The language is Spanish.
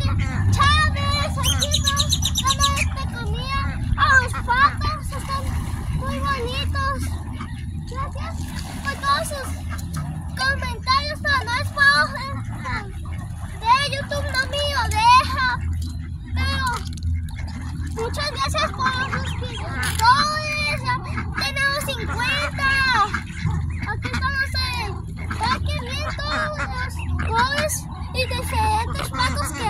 Chávez, aquí estamos dando comida a los patos, están muy bonitos. Gracias por todos sus comentarios, pero no es para de YouTube, no mío, deja. Pero muchas gracias por los suscriptores, ya tenemos 50. Aquí estamos en Parque Bien, todos los colores y diferentes patos que